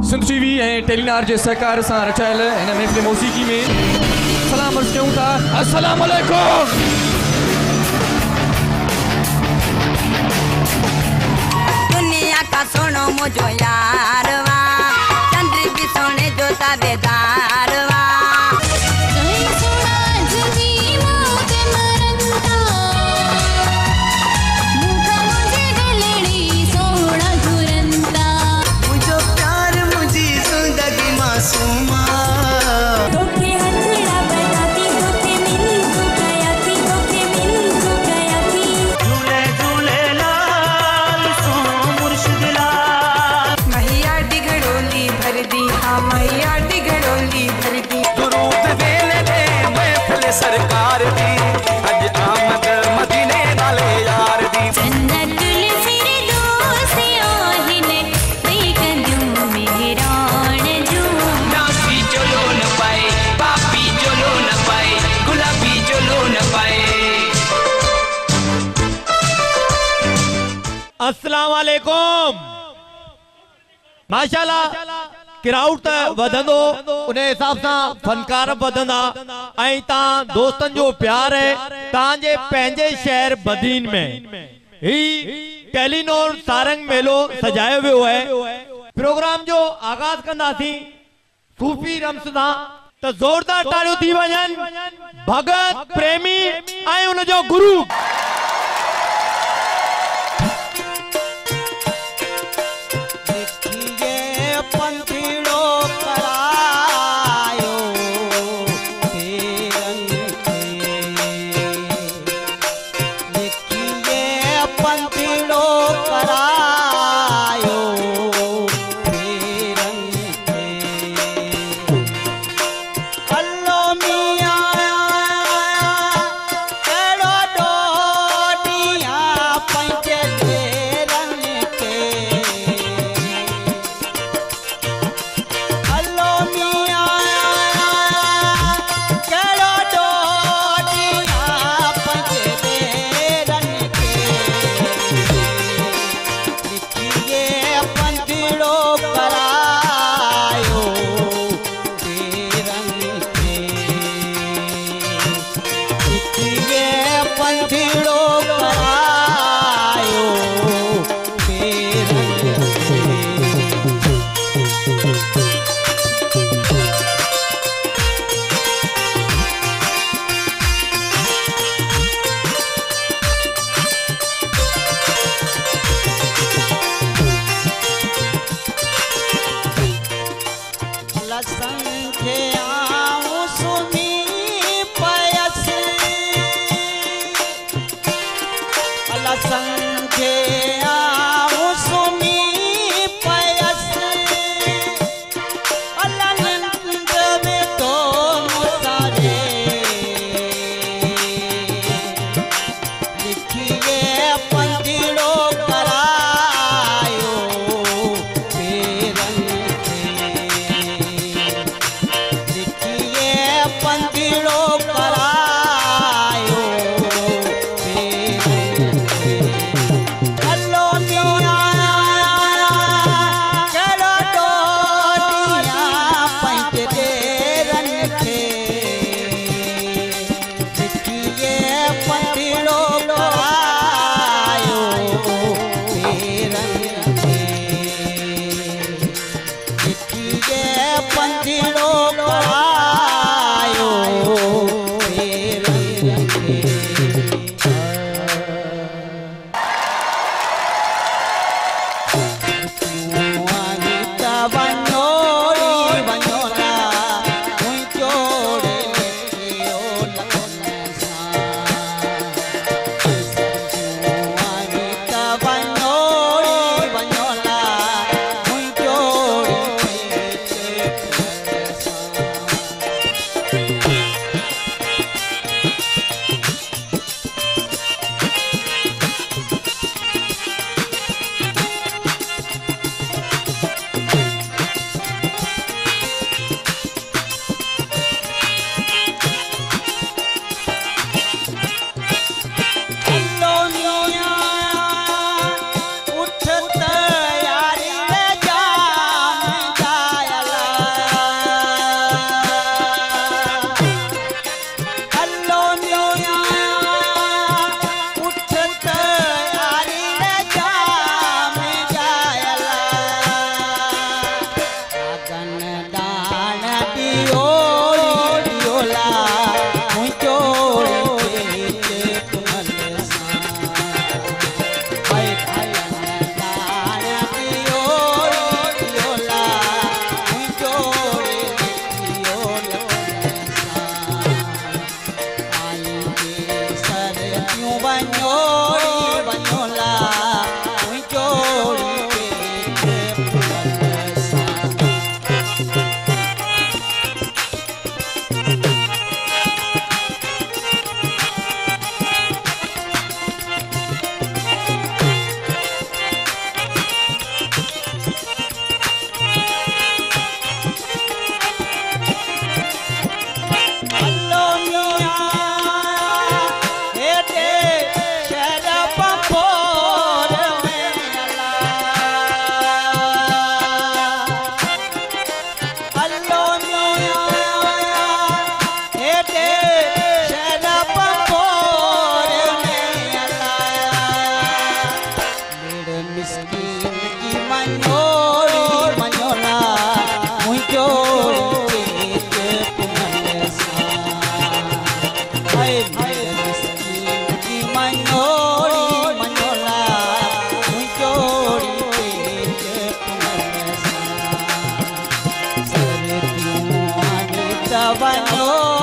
Sindh TV ऐं Telenor जे सहकार सां रचायल हिन महफ़िल मौसीक़ी में सलाम अर्ज़ कयूं था। अस्सलाम वालेकुम। दुनिया का सोनो मुझो यार वा, चंद्र भी सोने जो ताबेदार वा। सरकार दी अज आमद मदीने वाले यार दी जन्नतुल फिरदौस ओहिने बेगंदू मेहरान जो नासी चलो न पाए पापी चलो न पाए गुलाबी चलो न पाए। अस्सलाम वालेकुम। माशाल्लाह क्राउड त वधंदो उन हिसाब सां फनकार वधंदा ऐं तां दोस्तन जो प्यार है तां जे पंहिंजे शहर बदीन में ही टेलीनोर सारंग मेलो सजायो वियो है। प्रोग्राम जो आगाज कंदासीं सूफी रम्स सां त जोरदार तालियूं थी वञनि भगत प्रेमी ऐं उन जो गुरु। वञो